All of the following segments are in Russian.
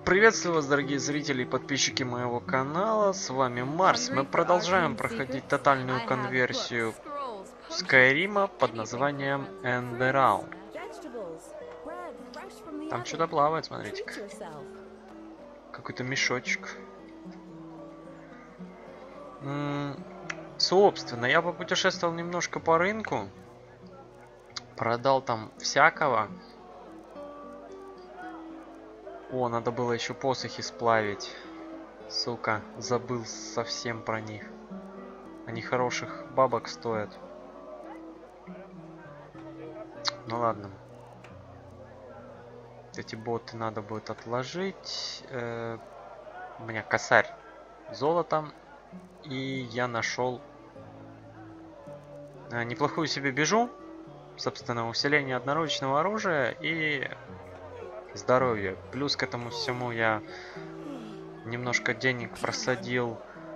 Приветствую вас, дорогие зрители и подписчики моего канала, с вами Марс. Мы продолжаем проходить тотальную конверсию Скайрима под названием Эндерал. Там что-то плавает, смотрите-ка. Какой-то мешочек. Собственно, я попутешествовал немножко по рынку. Продал там всякого. О, надо было еще посохи сплавить. Сука, забыл совсем про них. Они хороших бабок стоят. Ну ладно. Эти боты надо будет отложить. У меня косарь золотом. И я нашел неплохую себе бежу. Собственно, усиление одноручного оружия и здоровье. Плюс к этому всему я немножко денег просадил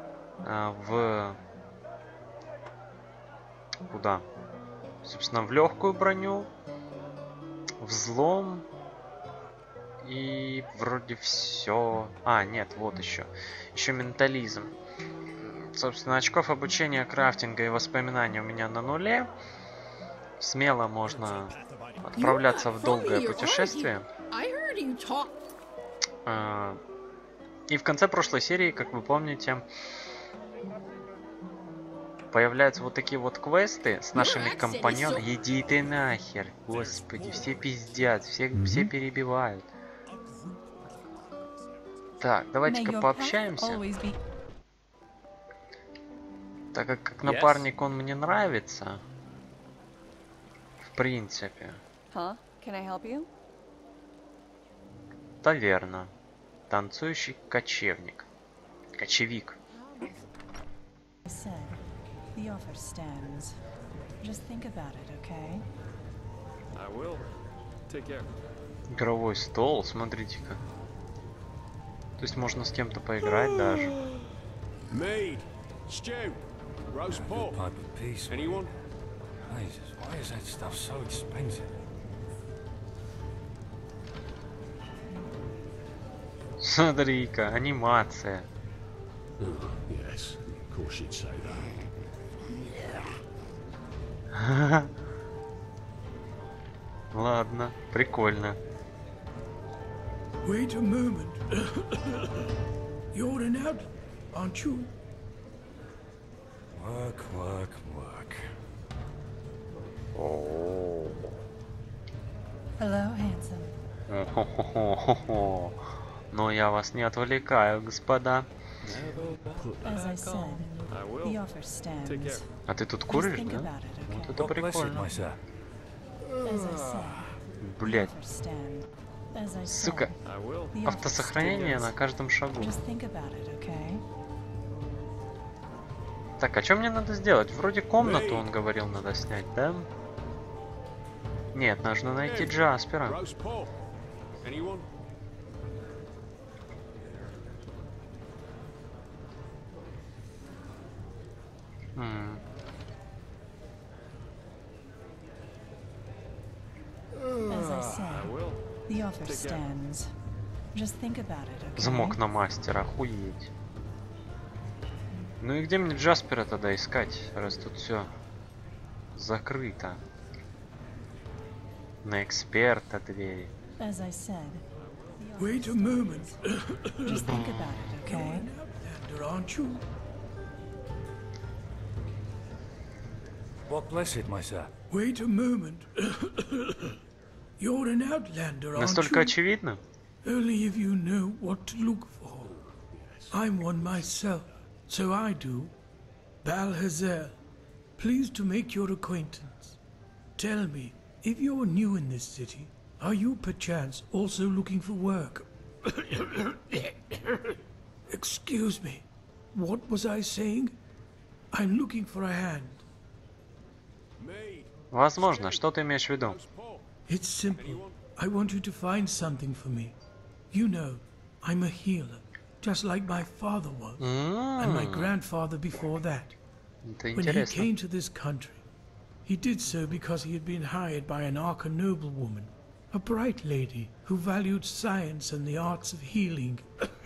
куда? Собственно, в легкую броню, взлом и вроде все. Нет, вот еще ментализм. Собственно, очков обучения, крафтинга и воспоминаний у меня на нуле. Смело можно отправляться в долгое путешествие. И в конце прошлой серии, как вы помните, появляются вот такие вот квесты с нашими компаньонами. Иди ты нахер, господи, все пиздят, все перебивают. Так, давайте-ка пообщаемся. Так как напарник, он мне нравится. В принципе. Таверна. Танцующий кочевник. Кочевик. Игровой стол, смотрите-ка. То есть можно с кем-то поиграть даже. Смотри-ка, анимация. Ладно, прикольно. Wait a moment. You're an out, aren't you? Work. О. Hello, handsome. О-хо-хо-хо-хо. Но я вас не отвлекаю, господа. А ты тут куришь, да? Вот это прикольно. Блять. Сука. Автосохранение на каждом шагу. Так, а что мне надо сделать? Вроде комнату, он говорил, надо снять, да? Нет, нужно найти Джаспера. Замок на мастера, охуеть. Ну и где мне Джаспера тогда искать, раз тут все закрыто? На эксперта двери. Wait a moment. Just think about it, okay? Aren't you? What blessed, my sir? Wait a moment. You're an outlander, aren't Настолько you? очевидно? Only if you know what to look for. I'm one myself, so I do. Balhazel, pleased to make your acquaintance. Tell me, if you're new in this city, are you perchance also looking for work? Excuse me, what was I saying? I'm looking for a hand. Возможно, что ты имеешь в виду? It's simple. I want you to find something for me. You know, I'm a healer, just like my father was, and my grandfather before that. Это When he интересно. came to this country, he did so because he had been hired by an Arca noblewoman, A bright lady who valued science and the arts of healing.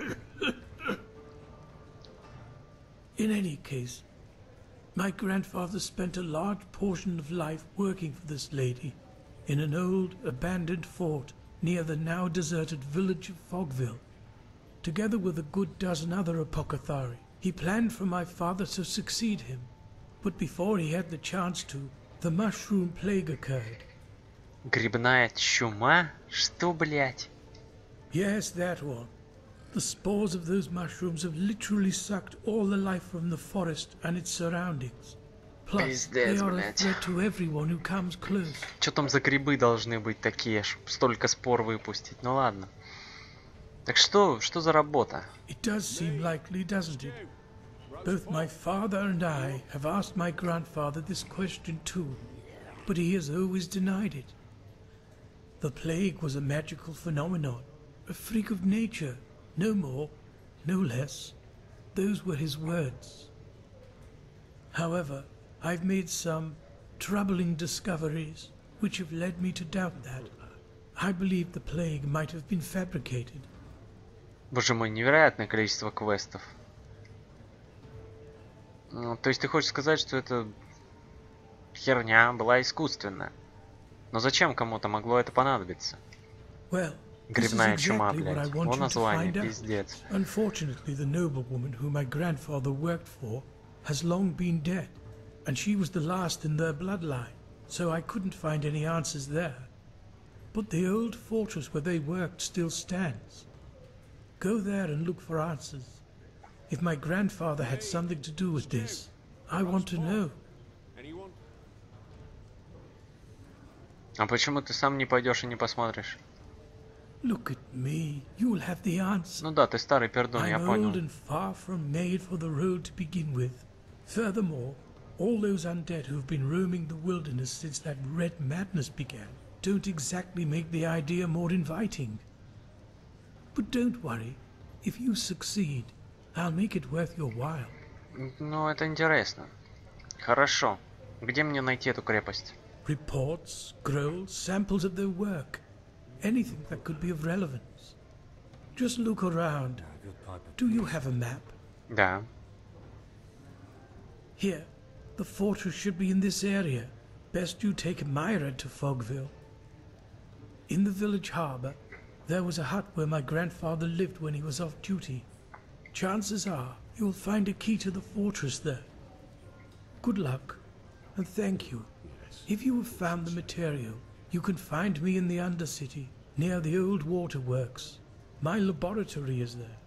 In any case, my grandfather spent a large portion of life working for this lady in an old, abandoned fort near the now deserted village of Fogville. Together with a good dozen other apothecary, he planned for my father to succeed him. But before he had the chance to, the mushroom plague occurred. Грибная чума? Что, блять? Yes, that one. The spores of those mushrooms have literally sucked all the life from the forest and its surroundings. Plus, they Пиздец, are a блядь. threat to everyone who comes close. Что там за грибы должны быть такие, чтобы столько спор выпустить? Ну ладно. Так что за работа? It does seem likely, doesn't it? Both my father and I have asked my grandfather this question too, but he has always denied it. The plague was a magical phenomenon, a freak of nature, no more, no less. Those were his words. However, I've made some troubling discoveries which have led me to doubt that. I believe the plague might have been fabricated. Боже мой, невероятное количество квестов. Ну, то есть ты хочешь сказать, что эта херня была искусственная? Но зачем кому-то могло это понадобиться? Well, this is Грибная чума, exactly what I блядь. want Вот you to название, find out. пиздец. Unfortunately, the noblewoman whom my grandfather worked for has long been dead, and she was the last in their bloodline, so I couldn't find any answers there. But the old fortress where they worked still stands. Go there and look for answers. If my grandfather had something to do with this, I want to know. А почему ты сам не пойдешь и не посмотришь? Look at me, you'll have the answer. Ну да, ты старый пердун, я I'm понял. old and far from made for the road to begin with. Furthermore, all those undead who've been roaming the wilderness since that red madness began don't exactly make the idea more inviting. But don't worry, if you succeed, I'll make it worth your while. Ну, это интересно. Хорошо. Где мне найти эту крепость? Reports, scrolls, samples of their work. Anything that could be of relevance. Just look around. Do you have a map? Да. Here, the fortress should be in this area. Best you take Myra to Fogville. In the village harbor, there was a hut where my grandfather lived when he was off duty. Chances are you'll find a key to the fortress there. Good luck, and thank you. If you have found the material, you can find me in the Undercity, near the old waterworks. My laboratory is there.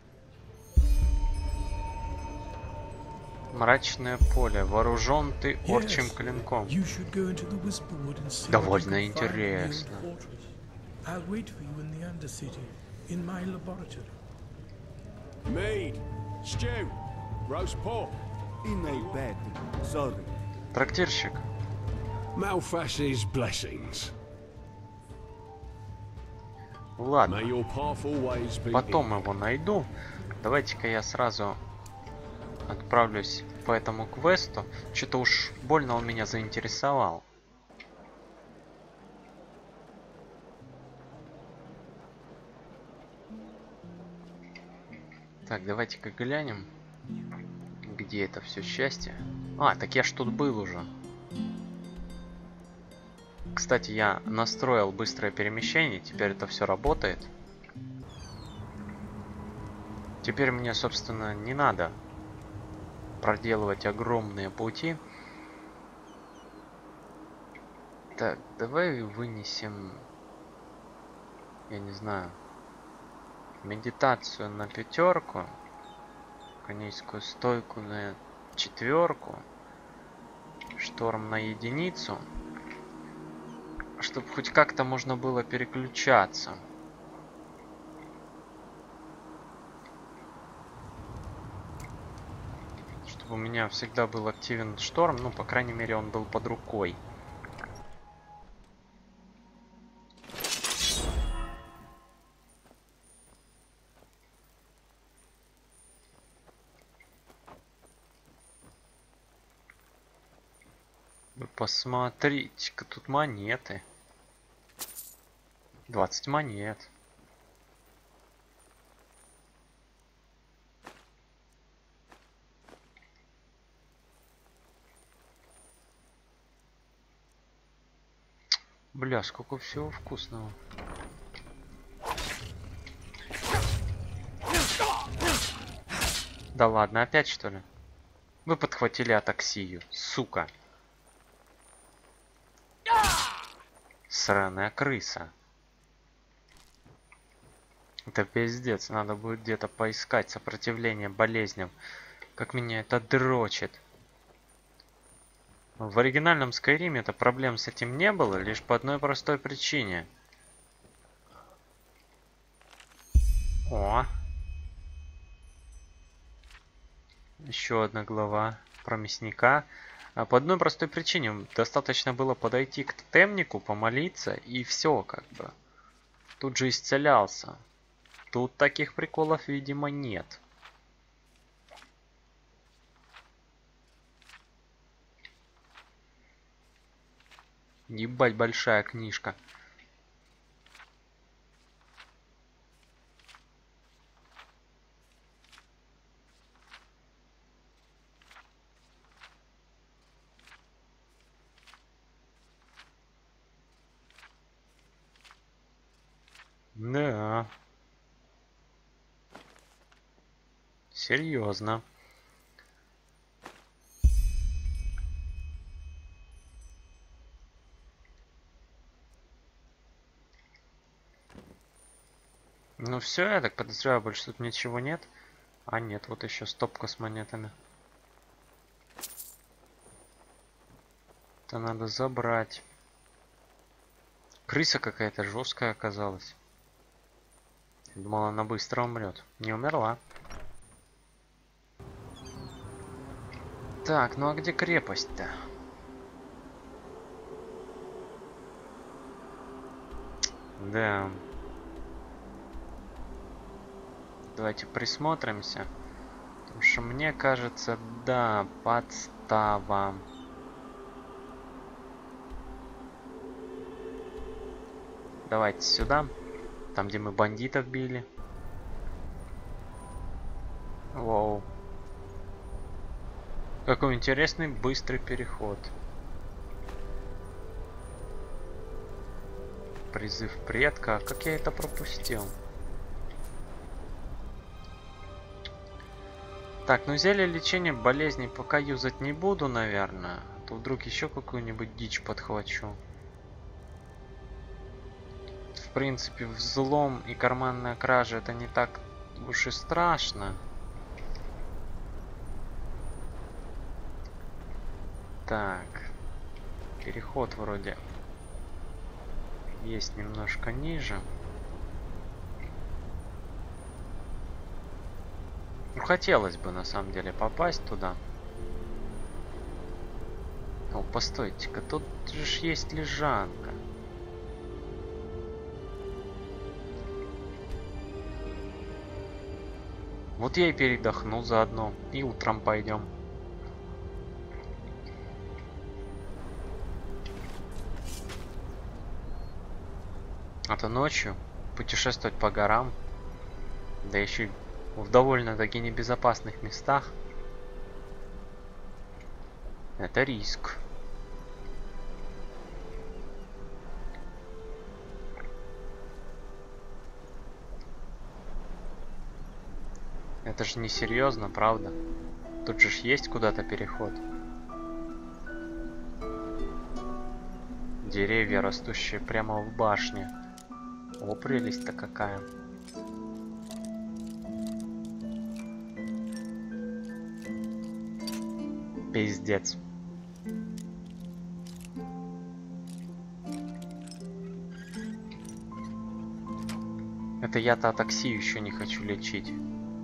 Мрачное поле. Вооружен ты орчим Yes, клинком. you should go into the Whisperwood and see Довольно what you can find in the old интересно. fortress. I'll wait for you in the Undercity, in my laboratory. Mead, stew, roast pork. In a bed, sorry. Трактирщик. Malfash's blessings. Ладно. May your path always be Потом его найду. Давайте-ка я сразу отправлюсь по этому квесту. Что-то уж больно он меня заинтересовал. Так, давайте-ка глянем, где это все счастье. А, так я ж тут был уже. Кстати, я настроил быстрое перемещение, теперь это все работает. Теперь мне, собственно, не надо проделывать огромные пути. Так, давай вынесем, я не знаю, медитацию на 5, конейскую стойку на 4, шторм на 1, чтобы хоть как-то можно было переключаться. Чтобы у меня всегда был активен шторм, ну, по крайней мере, он был под рукой. Вы посмотрите-ка, тут монеты. 20 монет. Бля, сколько всего вкусного. Да ладно, опять что ли? Вы подхватили атаксию, сука. Сраная крыса. Это пиздец, надо будет где-то поискать сопротивление болезням. Как меня это дрочит. В оригинальном Скайриме-то проблем с этим не было, лишь по одной простой причине. О! Еще одна глава про мясника. А по одной простой причине. Достаточно было подойти к тотемнику, помолиться, и все как бы. Тут же исцелялся. Тут таких приколов, видимо, нет. Ебать, большая книжка. Да. Серьезно. Ну все, я так подозреваю, больше тут ничего нет. А нет, вот еще стопка с монетами. Это надо забрать. Крыса какая-то жесткая оказалась. Думала, она быстро умрет. Не умерла. Так, ну а где крепость-то? Да. Давайте присмотримся. Потому что мне кажется, да, подстава. Давайте сюда. Там, где мы бандитов били. Воу. Какой интересный быстрый переход. Призыв предка. Как я это пропустил? Так, ну зелье лечения болезней пока юзать не буду, наверное. А то вдруг еще какую-нибудь дичь подхвачу. В принципе, взлом и карманная кража это не так уж и страшно. Так. Переход вроде есть немножко ниже. Ну, хотелось бы на самом деле попасть туда. О, постойте-ка, тут же ж есть лежанка. Вот я и передохну заодно. И утром пойдем. А то ночью путешествовать по горам, да еще в довольно-таки небезопасных местах, это риск. Это же не серьезно, правда? Тут же есть куда-то переход. Деревья, растущие прямо в башне. О, прелесть-то какая. Пиздец. Это я-то атаксию еще не хочу лечить.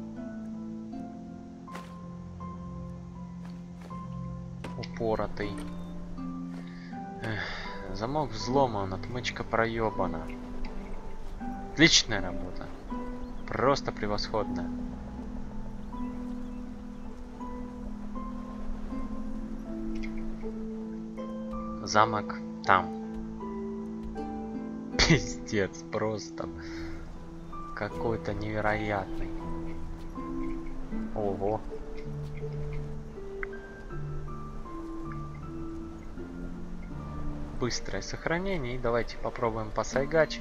Упоротый. Эх, замок взломан, отмычка проебана. Отличная работа. Просто превосходная. Замок там. Пиздец, просто какой-то невероятный. Ого. Быстрое сохранение. И давайте попробуем посайгачить.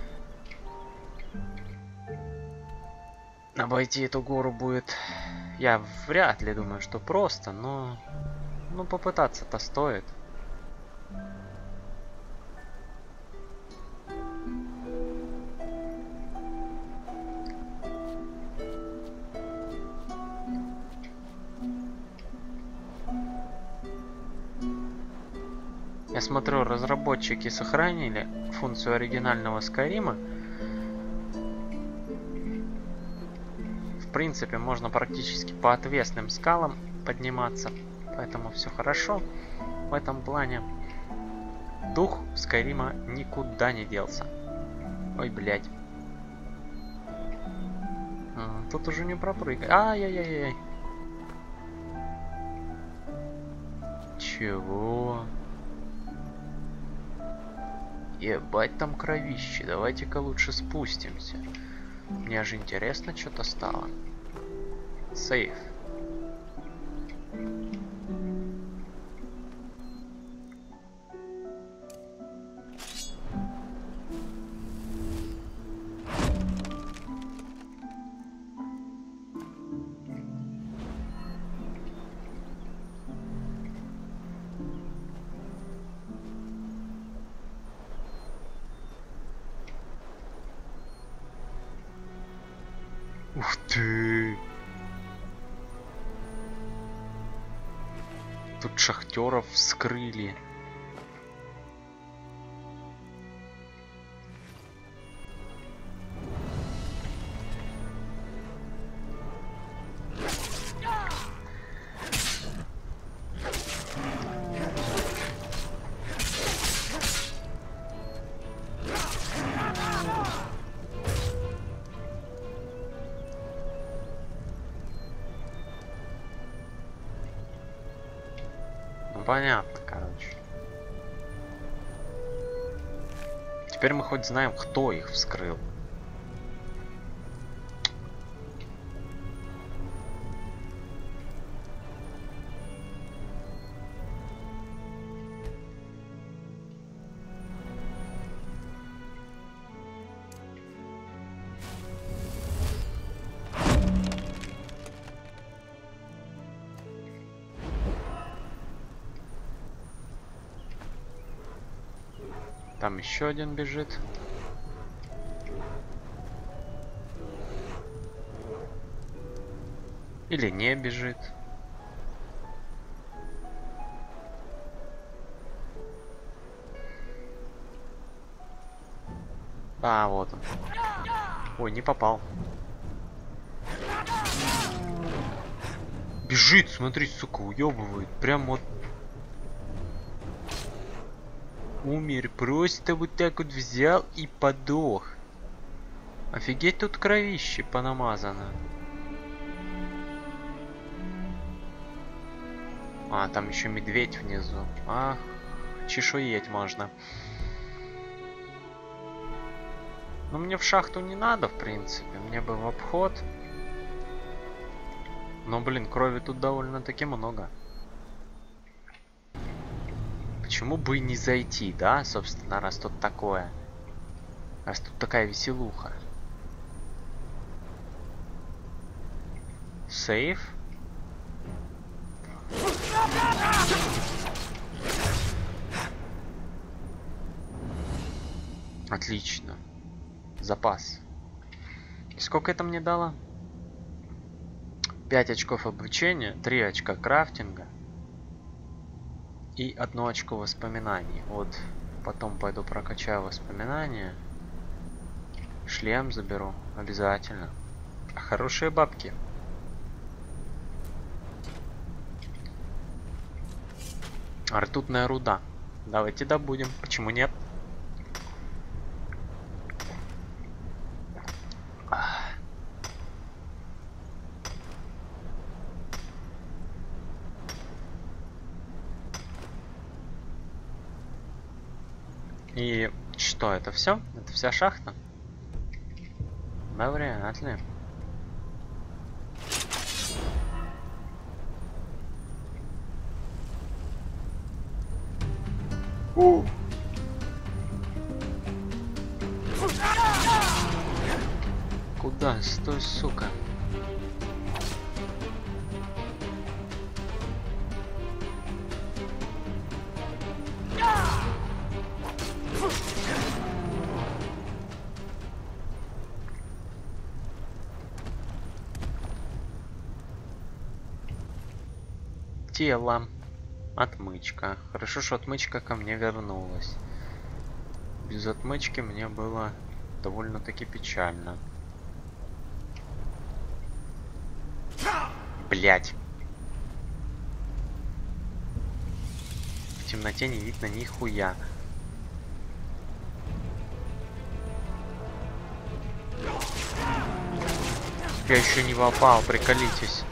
Обойти эту гору будет... Я вряд ли думаю, что просто, но... Ну, попытаться-то стоит. Я смотрю, разработчики сохранили функцию оригинального Скайрима. В принципе, можно практически по отвесным скалам подниматься. Поэтому все хорошо в этом плане. Дух Скайрима никуда не делся. Ой, блядь. Тут уже не пропрыгай. Ай-яй-яй-яй. Чего? Ебать, там кровище. Давайте-ка лучше спустимся. Мне же интересно что-то стало. Сейф. Ух ты! Тут шахтеров вскрыли. Понятно, короче. Теперь мы хоть знаем, кто их вскрыл. Там еще один бежит. Или не бежит. А, вот он. Ой, не попал. Бежит, смотри, сука, уебывает. Прям вот. Умер, просто вот так вот взял и подох. Офигеть, тут кровище понамазано. А, там еще медведь внизу. Ах, чешуеть можно. Но мне в шахту не надо, в принципе. Мне бы в обход. Но, блин, крови тут довольно-таки много. Почему бы и не зайти, да, собственно, раз тут такое. Раз тут такая веселуха. Сейф. Отлично. Запас. И сколько это мне дало? 5 очков обучения, 3 очка крафтинга. И 1 очко воспоминаний. Вот потом пойду прокачаю воспоминания. Шлем заберу. Обязательно. Хорошие бабки. Ртутная руда. Давайте добудем. Почему нет? И Что, это все? Это вся шахта? Да вряд ли. Куда? Стой, сука. Тело. Отмычка. Хорошо, что отмычка ко мне вернулась. Без отмычки мне было довольно-таки печально. Блять. В темноте не видно нихуя. Я еще не попал, приколитесь.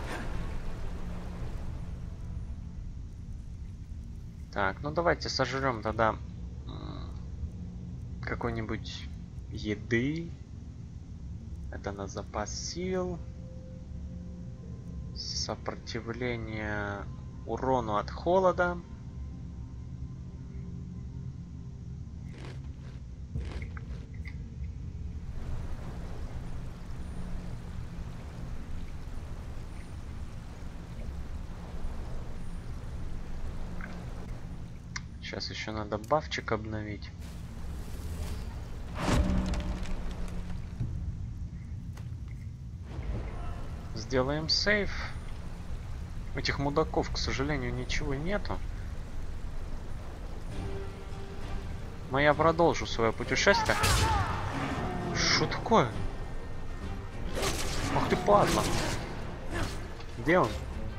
Так, ну давайте сожрем тогда какой-нибудь еды. Это на запас сил. Сопротивление урону от холода. Сейчас еще надо бафчик обновить. Сделаем сейв. Этих мудаков, к сожалению, ничего нету. Но я продолжу свое путешествие. Что такое? Ах ты падла. Где он?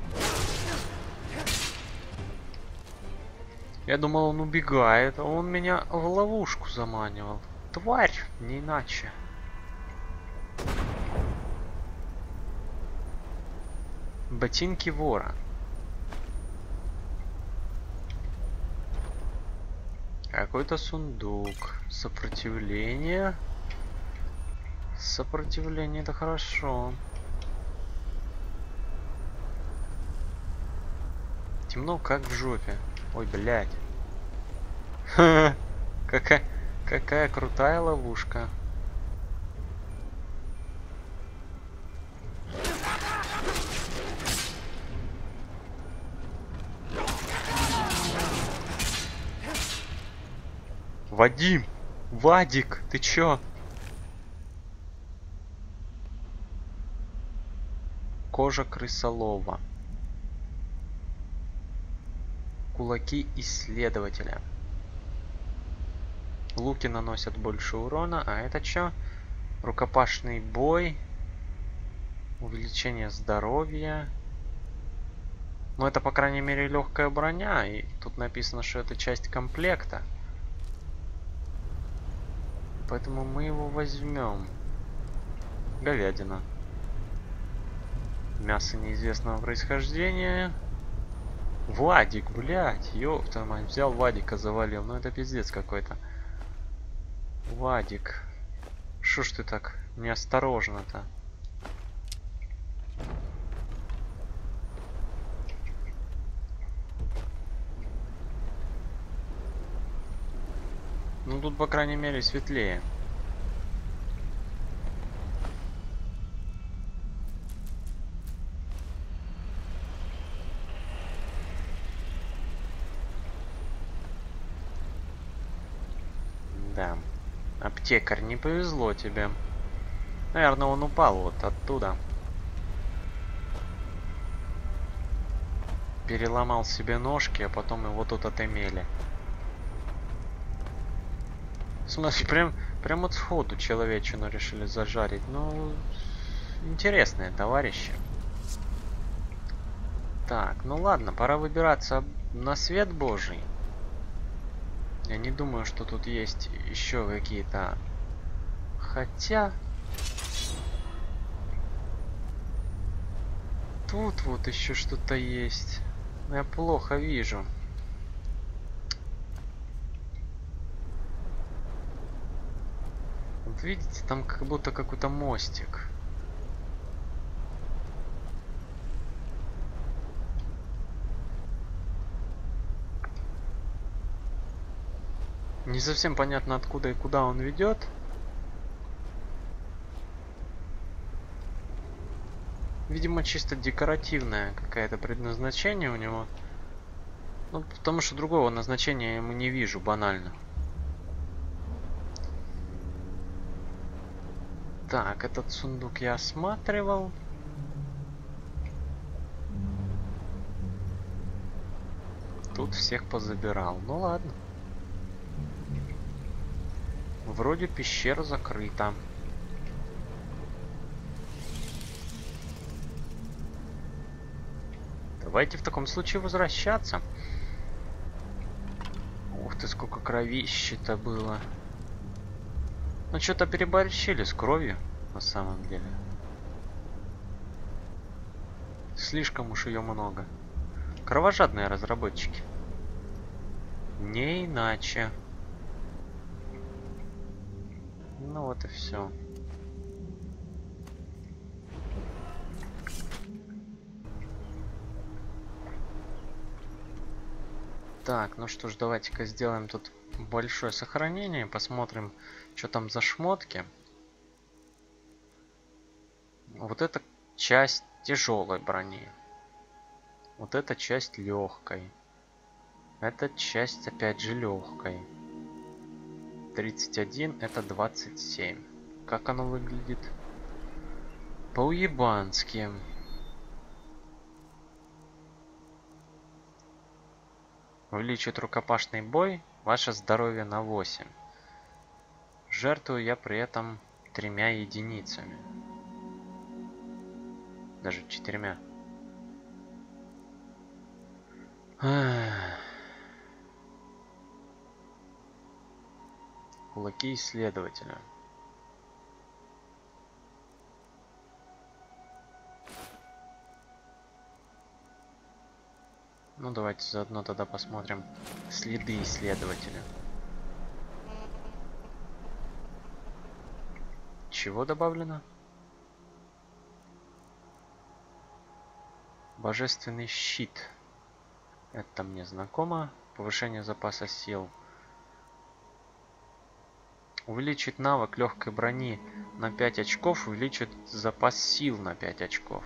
Я думал, он убегает, а он меня в ловушку заманивал. Тварь, не иначе. Ботинки вора. Какой-то сундук. Сопротивление. Сопротивление, это хорошо. Темно, как в жопе. Ой, блядь. Какая крутая ловушка. Вадим! Вадик, ты чё? Кожа крысолова. Кулаки исследователя. Луки наносят больше урона, а это чё? Рукопашный бой. Увеличение здоровья. Ну это, по крайней мере, легкая броня. И тут написано, что это часть комплекта. Поэтому мы его возьмем. Говядина. Мясо неизвестного происхождения. Вадик, блядь, ёпта мать, взял Вадика, завалил. Ну это пиздец какой-то. Вадик. Шо ж ты так неосторожно-то? Ну тут, по крайней мере, светлее. Да. Аптекарь, не повезло тебе. Наверное, он упал вот оттуда. Переломал себе ножки, а потом его тут отымели. Смотри, прям вот сходу человечину решили зажарить. Ну, интересные товарищи. Так, ну ладно, пора выбираться на свет Божий. Я не думаю, что тут есть еще какие-то... Хотя... Тут вот еще что-то есть. Я плохо вижу. Вот видите, там как будто какой-то мостик. Не совсем понятно, откуда и куда он ведет. Видимо, чисто декоративное какое-то предназначение у него. Ну, потому что другого назначения я ему не вижу, банально. Так, этот сундук я осматривал. Тут всех позабирал. Ну ладно. Вроде пещера закрыта. Давайте в таком случае возвращаться. Ух ты, сколько кровищи-то было. Ну, что-то переборщили с кровью, на самом деле. Слишком уж ее много. Кровожадные разработчики. Не иначе. Ну вот и все. Так, ну что ж, давайте-ка сделаем тут большое сохранение. Посмотрим, что там за шмотки. Вот эта часть тяжелой брони. Вот эта часть легкой. Эта часть опять же легкой. 31 это 27. Как оно выглядит? По-уебански. Увеличит рукопашный бой. Ваше здоровье на 8. Жертвую я при этом 3 единицами. Даже 4. Кулаки исследователя. Ну давайте заодно тогда посмотрим следы исследователя. Чего добавлено? Божественный щит. Это мне знакомо. Повышение запаса сил. Увеличить навык легкой брони на 5 очков. Увеличит запас сил на 5 очков.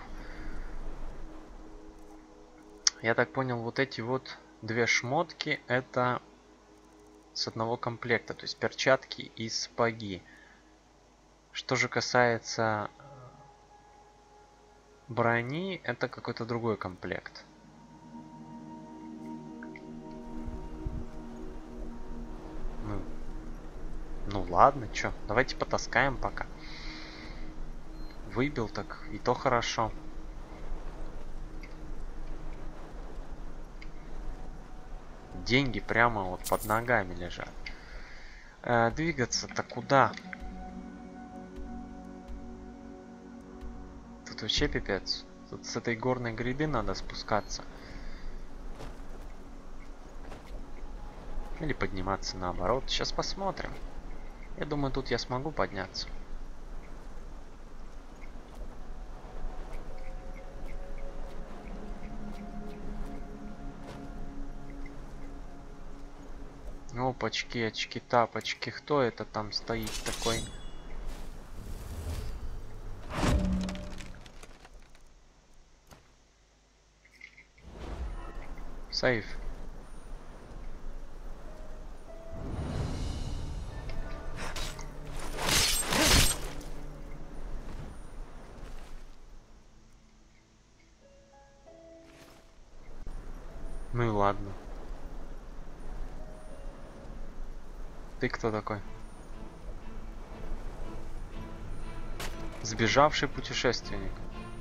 Я так понял, вот эти вот 2 шмотки это с одного комплекта. То есть перчатки и сапоги. Что же касается брони, это какой-то другой комплект. Ну ладно, чё, давайте потаскаем пока. Выбил так, и то хорошо. Деньги прямо вот под ногами лежат. Двигаться-то куда? Тут вообще пипец. Тут с этой горной гряды надо спускаться. Или подниматься наоборот. Сейчас посмотрим. Я думаю, тут я смогу подняться. Опачки, очки, тапочки. Кто это там стоит такой? Сейф. Ну и ладно. Ты кто такой? Сбежавший путешественник.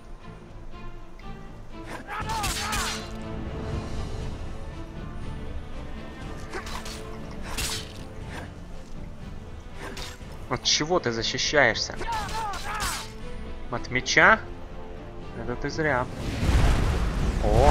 От чего ты защищаешься? От меча? Это ты зря. О!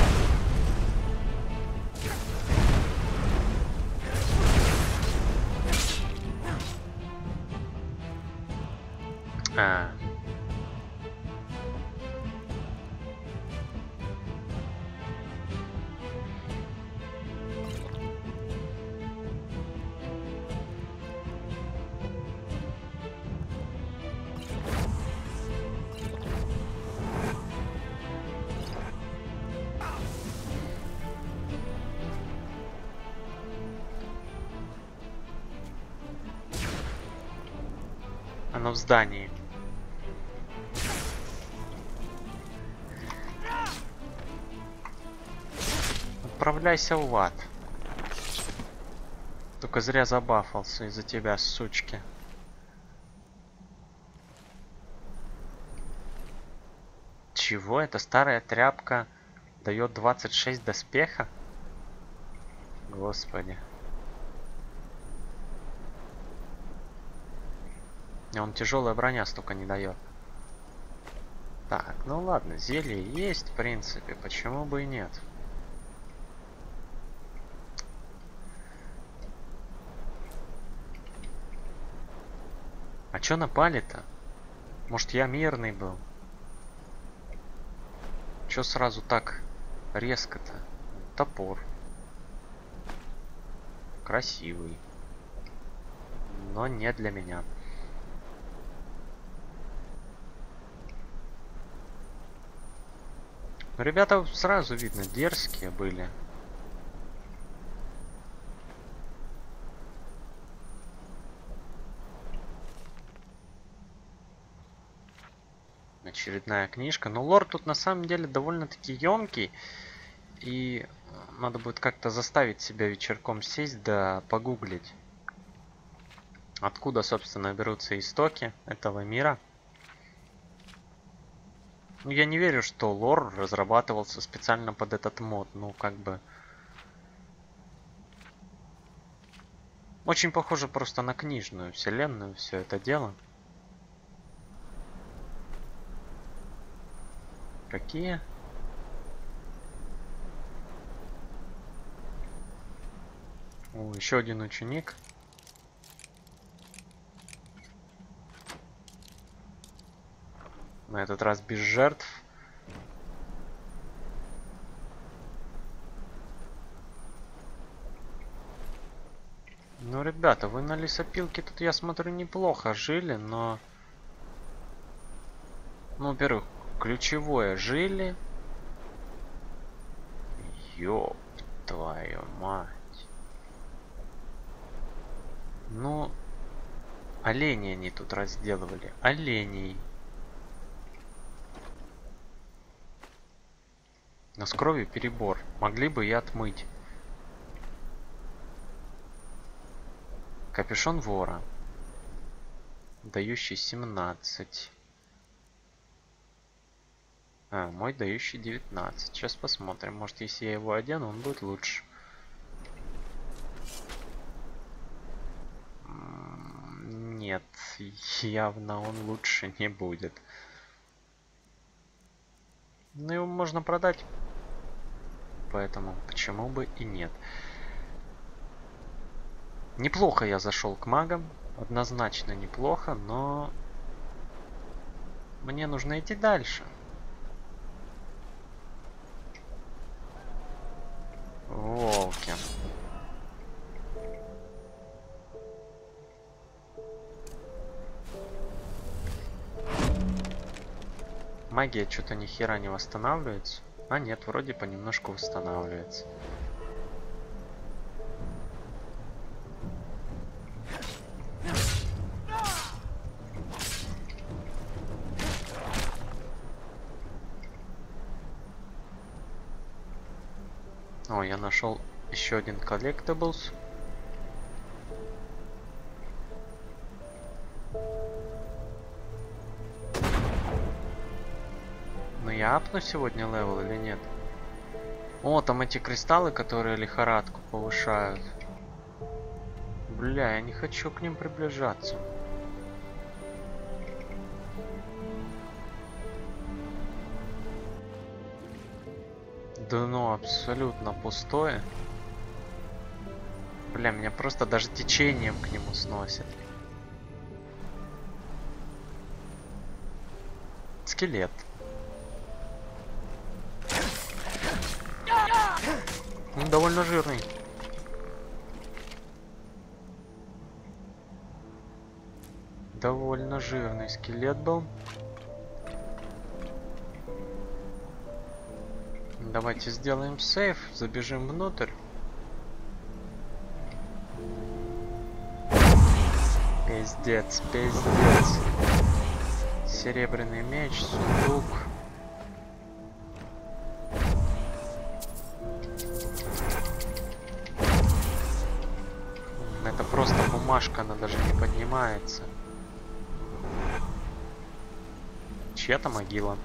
в здании. Отправляйся в ад. Только зря забафался из-за тебя, сучки. Чего? Эта старая тряпка дает 26 доспеха? Господи. И он тяжелая броня столько не дает. Так, ну ладно, зелье есть, в принципе, почему бы и нет? А чё напали-то? Может, я мирный был? Чё сразу так резко-то? Топор. Красивый. Но не для меня. Но ребята сразу видно дерзкие были. Очередная книжка. Но лор тут на самом деле довольно-таки емкий. И надо будет как-то заставить себя вечерком сесть да погуглить. Откуда, собственно, берутся истоки этого мира. Ну, я не верю, что лор разрабатывался специально под этот мод. Ну, как бы... Очень похоже просто на книжную вселенную все это дело. Какие? О, еще один ученик. На этот раз без жертв. Ну, ребята, вы на лесопилке тут, я смотрю, неплохо жили, но... Ну, во-первых, ключевое жили. Ёб твою мать. Ну, оленей они тут разделывали. Оленей. Но с кровью перебор. Могли бы и отмыть. Капюшон вора. Дающий 17. А, мой дающий 19. Сейчас посмотрим. Может, если я его одену, он будет лучше. Нет, явно он лучше не будет. Но его можно продать. Поэтому почему бы и нет. Неплохо я зашел к магам. Однозначно неплохо, но... Мне нужно идти дальше. Волки. Магия что-то ни хера не восстанавливается. А нет, вроде понемножку восстанавливается. О, я нашел еще один collectibles. Но я апну сегодня левел или нет? О, там эти кристаллы, которые лихорадку повышают. Бля, я не хочу к ним приближаться. Дно абсолютно пустое. Бля, меня просто даже течением к нему сносит. Скелет. Он довольно жирный. Довольно жирный скелет был. Давайте сделаем сейф, забежим внутрь. Пиздец, пиздец. Серебряный меч, сундук. Это просто бумажка, она даже не поднимается. Чья-то могила.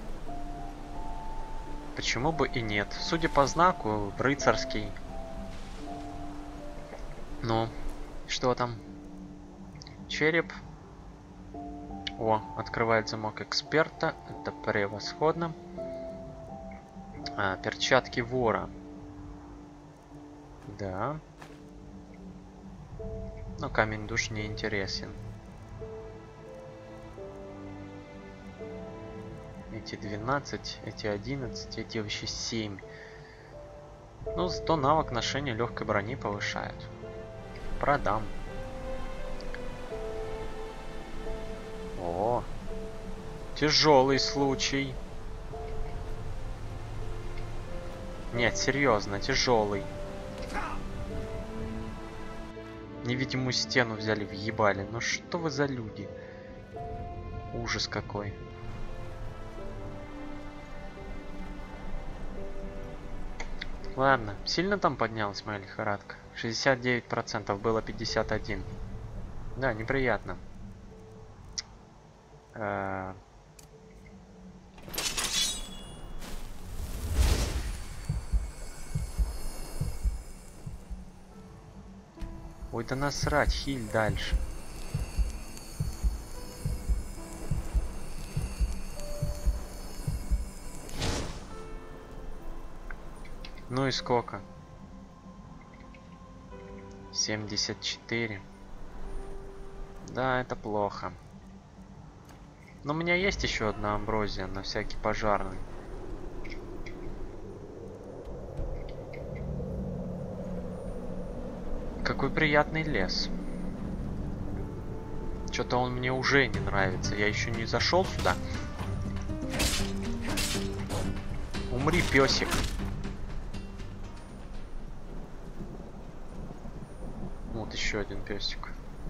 Почему бы и нет? Судя по знаку, рыцарский. Ну, что там? Череп. О, открывает замок эксперта. Это превосходно. Перчатки вора. Да. Но камень душ не интересен. Эти 12, эти 11, эти вообще 7. Ну, зато навык ношения легкой брони повышает. Продам. О, тяжелый случай. Нет, серьезно, тяжелый. Невидимую стену взяли, въебали. Ну что вы за люди? Ужас какой. Ладно, сильно там поднялась моя лихорадка? 69%, было 51%. Да, неприятно. Ой, да насрать, хиль дальше. Ну и сколько? 74. Да, это плохо. Но у меня есть еще одна амброзия на всякий пожарный. Какой приятный лес. Что-то он мне уже не нравится. Я еще не зашел сюда. Умри, песик. Вот еще один песик.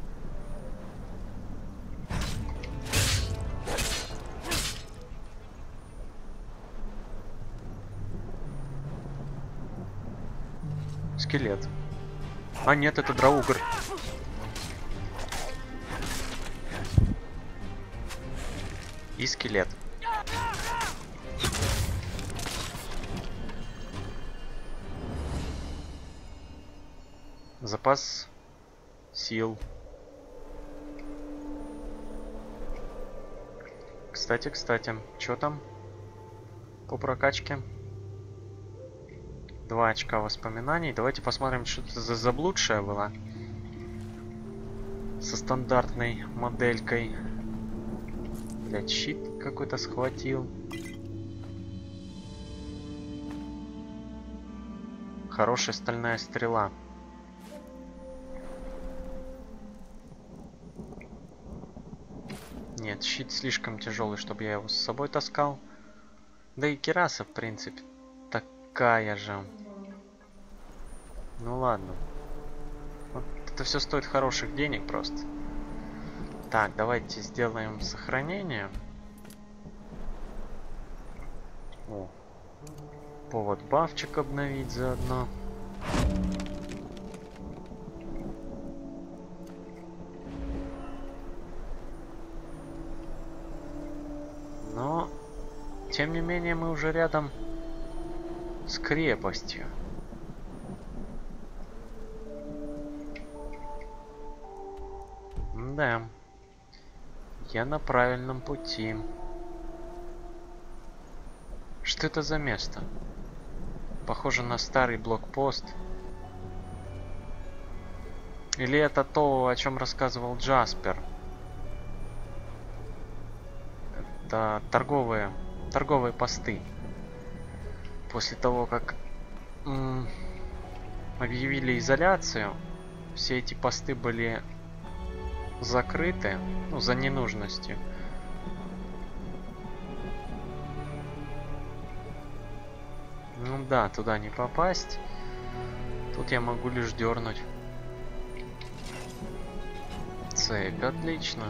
Скелет. А нет, это драугр. И скелет. Запас сил. Кстати, что там по прокачке? 2 очка воспоминаний. Давайте посмотрим, что это за заблудшая была. Со стандартной моделькой. Блять, щит какой-то схватил. Хорошая стальная стрела. Нет, щит слишком тяжелый, чтобы я его с собой таскал. Да и кираса, в принципе, такая же. Ну ладно. Вот это все стоит хороших денег просто. Так, давайте сделаем сохранение. О. Повод бафчик обновить заодно. Но, тем не менее, мы уже рядом с крепостью. Да, я на правильном пути. Что это за место? Похоже на старый блокпост. Или это то, о чем рассказывал Джаспер? Это торговые посты. После того, как объявили изоляцию, все эти посты были закрыты, ну, за ненужностью. Ну да, туда не попасть. Тут я могу лишь дернуть С. Цепь, отлично.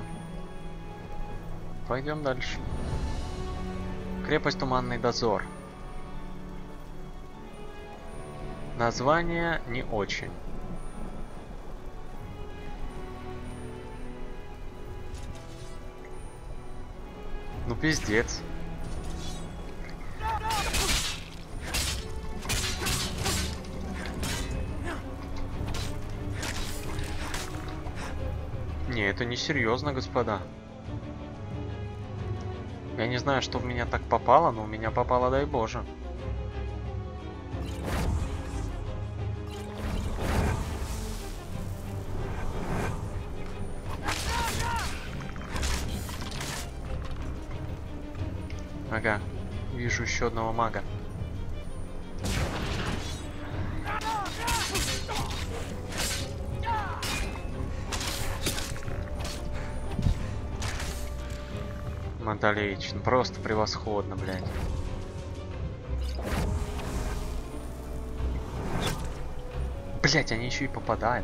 Пойдем дальше. Крепость Туманный Дозор. Название не очень. Ну пиздец. Не, это не серьезно, господа. Я не знаю, что в меня так попало, но у меня попало, дай боже. Ага, вижу еще одного мага. Отлично, просто превосходно, блядь. Блядь, они еще и попадают.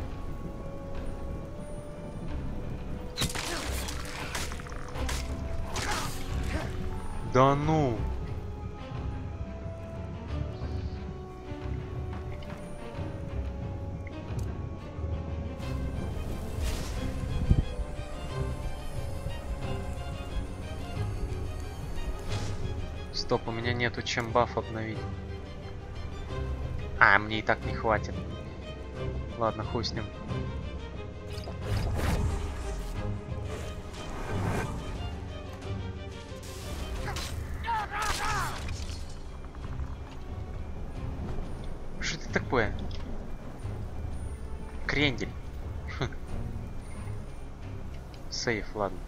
Да ну! Стоп, у меня нету чем баф обновить. А, мне и так не хватит. Ладно, хуй с ним. Что это такое? Крендель. Сейф, ладно.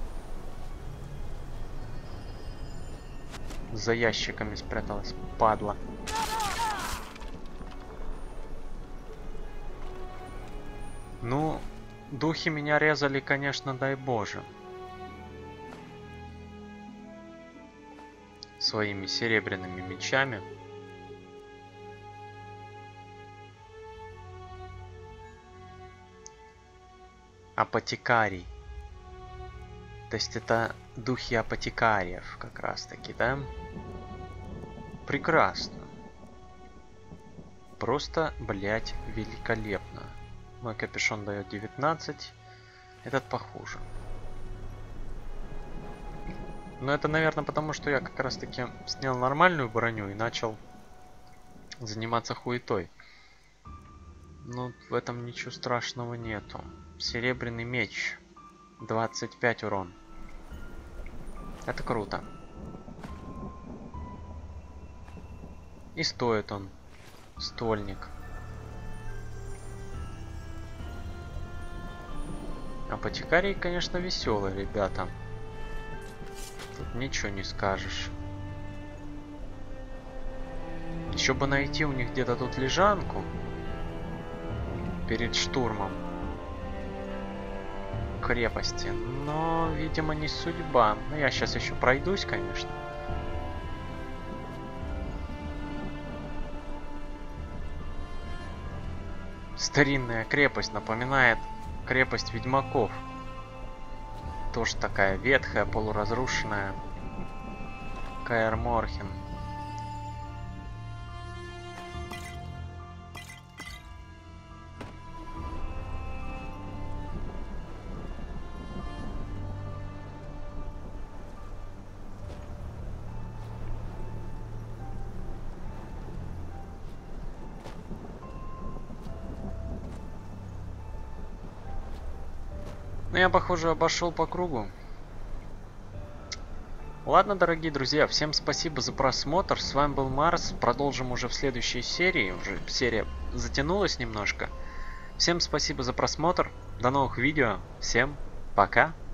За ящиками спряталась, падла. Ну, духи меня резали, конечно, дай боже. Своими серебряными мечами. Апотекарий. То есть это духи апотекариев как раз таки, да? Прекрасно. Просто, блять, великолепно. Мой капюшон дает 19. Этот похуже. Но это, наверное, потому что я как раз таки снял нормальную броню и начал заниматься хуетой. Но в этом ничего страшного нету. Серебряный меч. 25 урон. Это круто. И стоит он. Стольник. Апотекарий, конечно, веселый, ребята. Тут ничего не скажешь. Еще бы найти у них где-то тут лежанку. Перед штурмом крепости. Но, видимо, не судьба. Ну, я сейчас еще пройдусь, конечно. Старинная крепость напоминает крепость ведьмаков. Тоже такая ветхая, полуразрушенная. Каэр Морхен. Ну, я, похоже, обошел по кругу. Ладно, дорогие друзья, всем спасибо за просмотр. С вами был Марс. Продолжим уже в следующей серии. Уже серия затянулась немножко. Всем спасибо за просмотр. До новых видео. Всем пока.